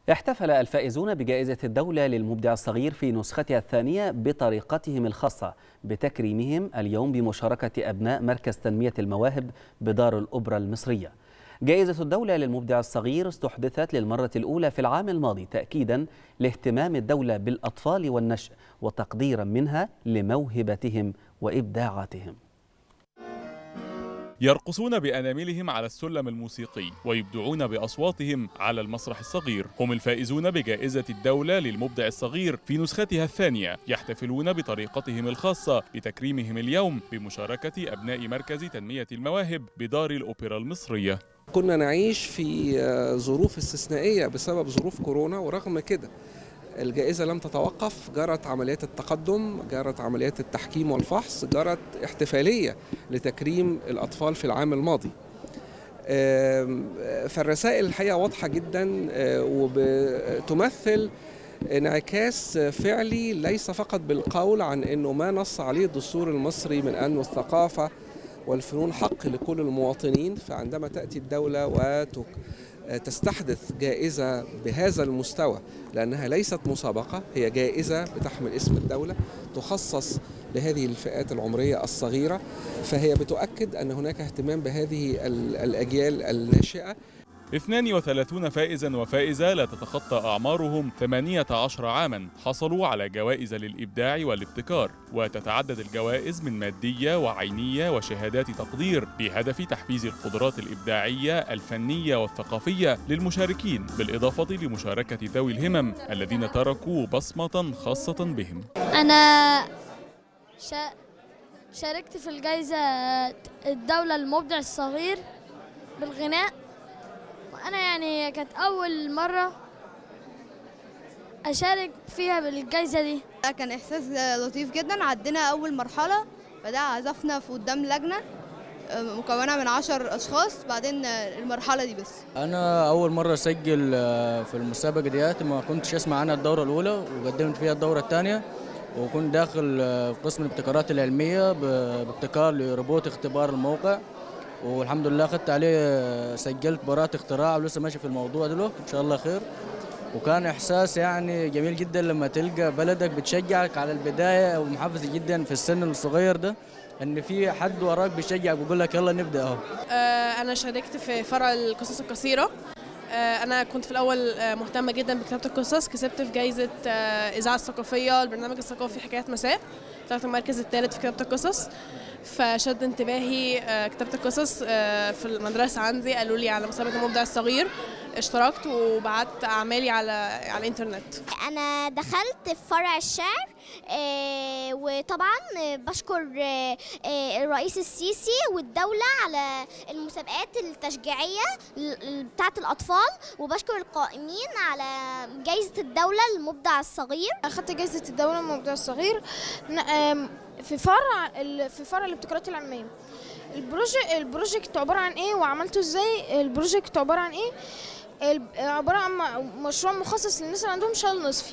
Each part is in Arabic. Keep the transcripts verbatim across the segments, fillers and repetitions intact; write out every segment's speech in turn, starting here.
احتفل الفائزون بجائزة الدولة للمبدع الصغير في نسختها الثانية بطريقتهم الخاصة بتكريمهم اليوم بمشاركة أبناء مركز تنمية المواهب بدار الأوبرا المصرية. جائزة الدولة للمبدع الصغير استحدثت للمرة الأولى في العام الماضي تأكيدا لاهتمام الدولة بالأطفال والنشء وتقديرا منها لموهبتهم وإبداعاتهم. يرقصون بأناملهم على السلم الموسيقي ويبدعون بأصواتهم على المسرح الصغير. هم الفائزون بجائزة الدولة للمبدع الصغير في نسختها الثانية، يحتفلون بطريقتهم الخاصة بتكريمهم اليوم بمشاركة أبناء مركز تنمية المواهب بدار الأوبرا المصرية. كنا نعيش في ظروف استثنائية بسبب ظروف كورونا، ورغم كده الجائزة لم تتوقف، جرت عمليات التقدم، جرت عمليات التحكيم والفحص، جرت احتفالية لتكريم الأطفال في العام الماضي. فالرسائل الحقيقة واضحة جدا وبتمثل انعكاس فعلي ليس فقط بالقول عن أنه ما نص عليه الدستور المصري من أن الثقافة والفنون حق لكل المواطنين. فعندما تأتي الدولة وتك تستحدث جائزة بهذا المستوى، لأنها ليست مسابقة، هي جائزة بتحمل اسم الدولة تخصص لهذه الفئات العمرية الصغيرة، فهي بتؤكد أن هناك اهتمام بهذه الأجيال الناشئة. اثنان وثلاثين فائزا وفائزة لا تتخطى أعمارهم ثمانية عشر عاما حصلوا على جوائز للإبداع والابتكار، وتتعدد الجوائز من مادية وعينية وشهادات تقدير بهدف تحفيز القدرات الإبداعية الفنية والثقافية للمشاركين، بالإضافة لمشاركة ذوي الهمم الذين تركوا بصمة خاصة بهم. أنا شا... شاركت في الجائزة الدولة المبدع الصغير بالغناء، أنا يعني كانت أول مرة أشارك فيها بالجائزة دي. كان إحساس لطيف جدا. عدينا أول مرحلة، بعدها عزفنا في قدام لجنة مكونة من عشر أشخاص، بعدين المرحلة دي بس. أنا أول مرة أسجل في المسابقة ديات، ما كنتش أسمع عنها الدورة الأولى وقدمت فيها الدورة الثانية، وكنت داخل في قسم الابتكارات العلمية بابتكار لروبوت اختبار الموقع، والحمد لله اخذت عليه، سجلت براءة اختراع ولسه ماشي في الموضوع دلوقتي ان شاء الله خير. وكان احساس يعني جميل جدا لما تلقى بلدك بتشجعك على البدايه، ومحفز جدا في السن الصغير ده ان في حد وراك بيشجعك ويقول لك يلا نبدا اهو. انا شاركت في فرع القصص القصيره. انا كنت في الاول مهتمه جدا بكتابه القصص، كسبت في جائزه اذاعه الثقافيه البرنامج الثقافي حكايات مساء، طلعت المركز الثالث في كتابه القصص. فشد انتباهي كتابه القصص في المدرسه عندي، قالوا لي على مسابقه المبدع الصغير، اشتركت وبعت اعمالي على على الانترنت. انا دخلت في فرع الشعر، وطبعا بشكر الرئيس السيسي والدوله على المسابقات التشجيعيه بتاعه الاطفال، وبشكر القائمين على جائزه الدوله للمبدع الصغير. اخذت جائزه الدوله للمبدع الصغير في فرع في فرع الابتكارات العلميه. البروجكت البروجكت عباره عن ايه وعملته ازاي؟ البروجكت عباره عن ايه؟ عباره عن مشروع مخصص للناس اللي عندهم شلل نصفي.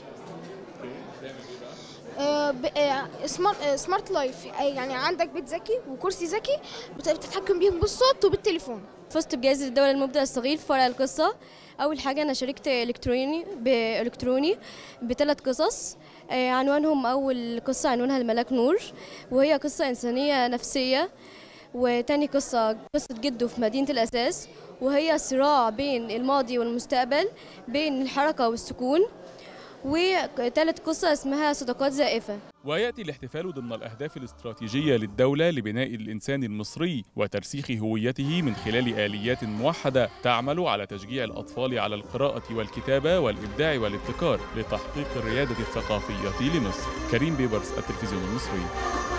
سمارت سمارت لايف، يعني عندك بيت ذكي وكرسي ذكي بتتحكم بيهم بالصوت وبالتليفون. فزت بجائزة الدولة للمبدع الصغير في فرع القصة. أول حاجة أنا شاركت إلكتروني بإلكتروني بثلاث قصص، عنوانهم أول قصة عنوانها الملاك نور، وهي قصة إنسانية نفسية. وتاني قصة قصة جده في مدينة الأساس، وهي صراع بين الماضي والمستقبل، بين الحركة والسكون. وثالث قصة اسمها صداقات زائفة. ويأتي الاحتفال ضمن الأهداف الاستراتيجية للدولة لبناء الإنسان المصري وترسيخ هويته من خلال آليات موحدة تعمل على تشجيع الأطفال على القراءة والكتابة والإبداع والابتكار لتحقيق الريادة الثقافية لمصر. كريم بيبرس، التلفزيون المصري.